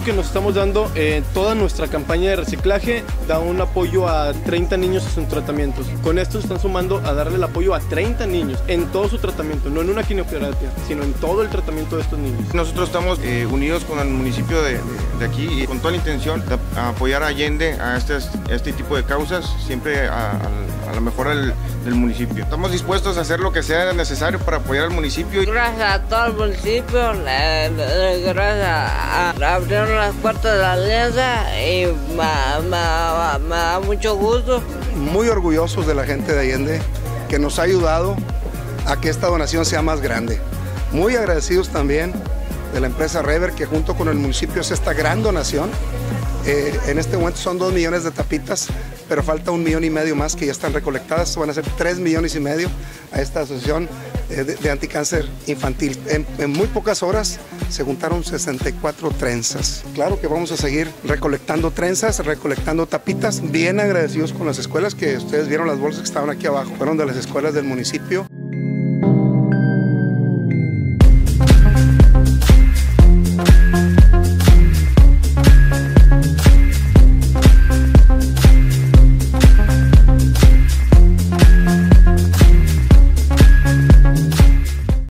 apoyo que nos estamos dando, toda nuestra campaña de reciclaje da un apoyo a 30 niños en sus tratamientos. Con esto están sumando a darle el apoyo a 30 niños en todo su tratamiento, no en una quimioterapia, sino en todo el tratamiento de estos niños. Nosotros estamos unidos con el municipio de aquí y con toda la intención de apoyar a Allende a este tipo de causas, siempre a la mejora del municipio. Estamos dispuestos a hacer lo que sea necesario para apoyar al municipio. Gracias a todo el municipio, gracias a abrieron las puertas de la alianza y me da mucho gusto. Muy orgullosos de la gente de Allende que nos ha ayudado a que esta donación sea más grande. Muy agradecidos también de la empresa Rever, que junto con el municipio hace esta gran donación. En este momento son 2 millones de tapitas, pero falta 1,5 millones más que ya están recolectadas. Van a ser 3,5 millones a esta asociación de anticáncer infantil. En muy pocas horas se juntaron 64 trenzas. Claro que vamos a seguir recolectando trenzas, recolectando tapitas. Bien agradecidos con las escuelas, que ustedes vieron las bolsas que estaban aquí abajo. Fueron de las escuelas del municipio.